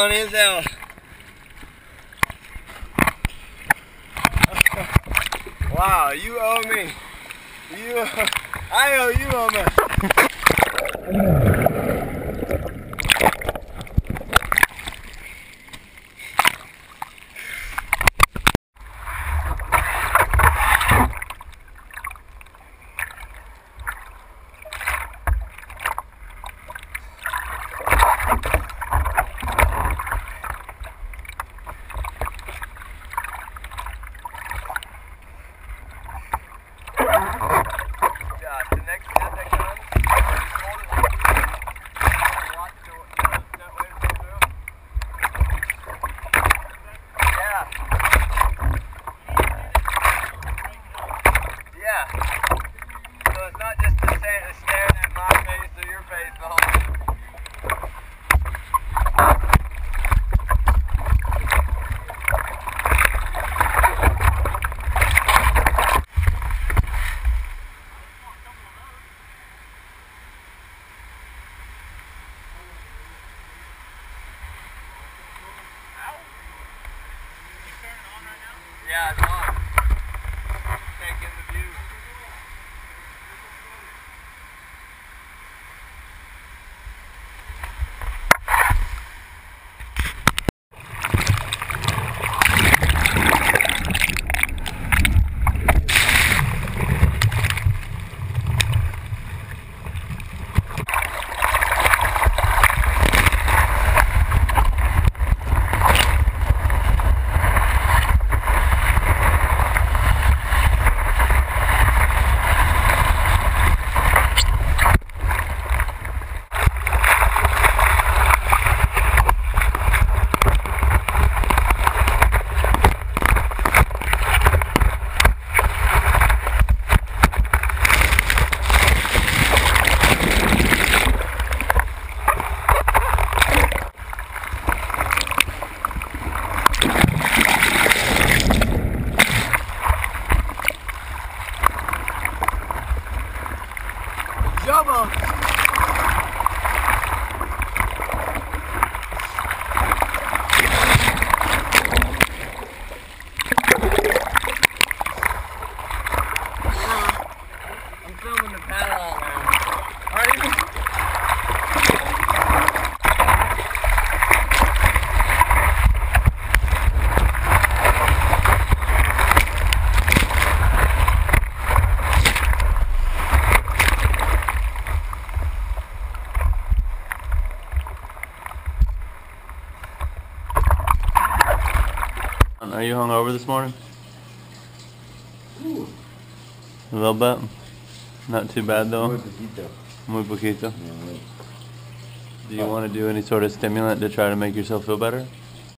funny as hell. Wow, you owe me. I owe you almost. The next step that comes, yeah. Yeah. So it's not just staring at my face or your face the whole time. Yeah, it's on. Taking the view. Jumbo! I'm filming the paddle out now. Already? Are you hungover this morning? Ooh. A little bit? Not too bad though? Muy poquito. Muy poquito. Yeah, Do you want to do any sort of stimulant to try to make yourself feel better?